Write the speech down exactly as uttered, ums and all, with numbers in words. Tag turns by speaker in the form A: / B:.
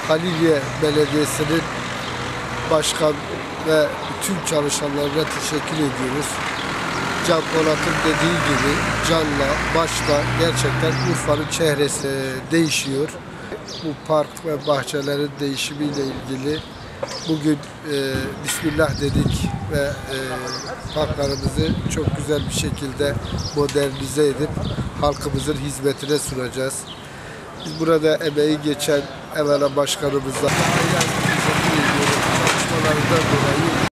A: Haliliye Belediyesi'nin başkan ve bütün çalışanlarına teşekkür ediyoruz. Can Polat'ın dediği gibi canla, başla gerçekten Urfa'nın çehresi değişiyor. Bu park ve bahçelerin değişimiyle ilgili bugün e, Bismillah dedik ve e, parklarımızı çok güzel bir şekilde modernize edip halkımızın hizmetine sunacağız. Biz burada emeği geçen evvela başkanımızla çalışmalarından dolayı